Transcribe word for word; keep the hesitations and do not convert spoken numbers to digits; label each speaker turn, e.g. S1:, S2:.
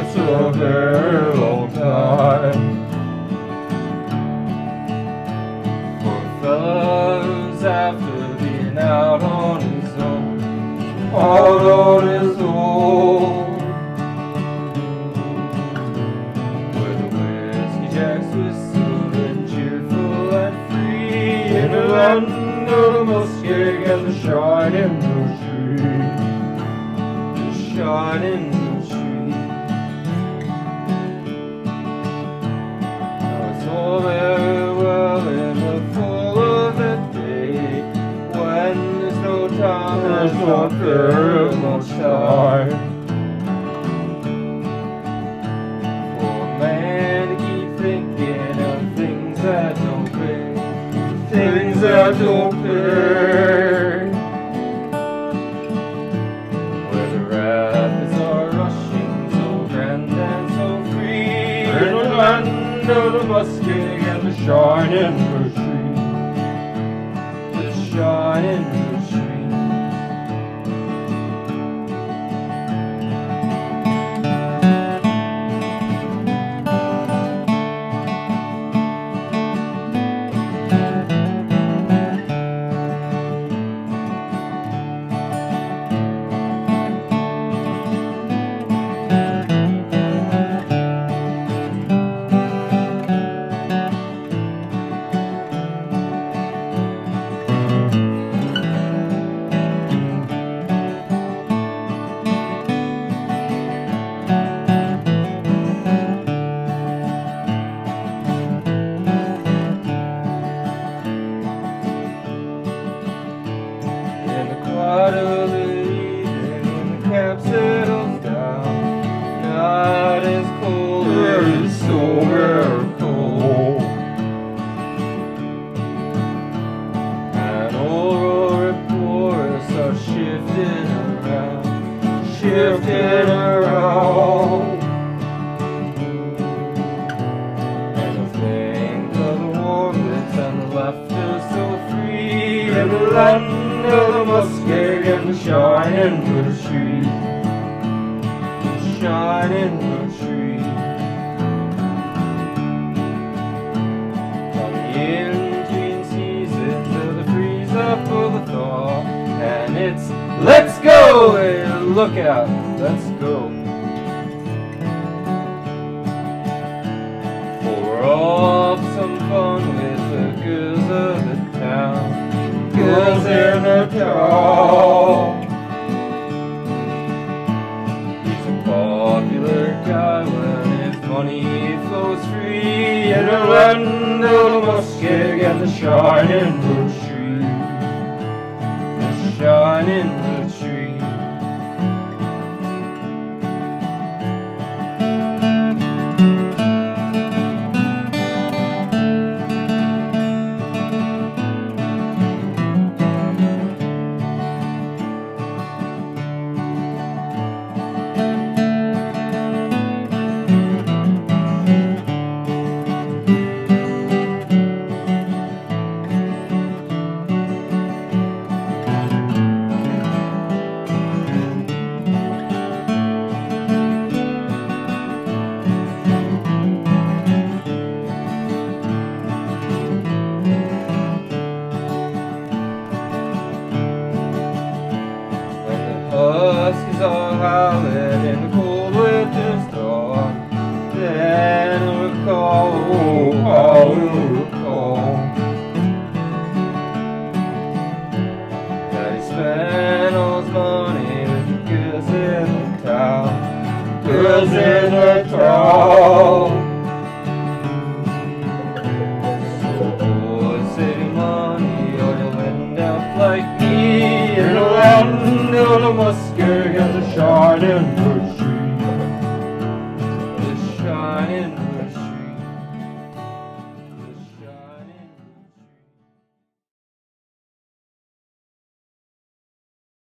S1: it's a very long time. For a fella who's after being out on his own, out on his own, where the whiskey jacks whistle and cheerful and free, in the land of the Muskeg and the shining tree, the shining tree. Now it's all very well in the full of the day, when there's no time, there's not very much time for a man to keep thinking of things that don't pay, things that don't pay, where the rapids are rushing so grand and so free, in the land of the Muskeg and the shining tree, the shining tree. Quiet of the evening, when the camp settles down, night is cold, it is so very cold, and all reporters are shifting around, shifting around, and I think of the warmth and the laughter so free in the land of the Muskeg and the shining tree, the shining tree. On the in-between seasons of the freeze up or the thaw, and it's let's go, hey, look out, let's go. For we're off some fun with the girls of the town, girls in the town. He's a popular guy when his money flows free, in the land of the Muskeg and the shining tree, the shining tree. Huskies are howling in the cold winter's dawn, then I'll recall, oh, I will recall that he spent all his money with the girls in the town, girls in the town.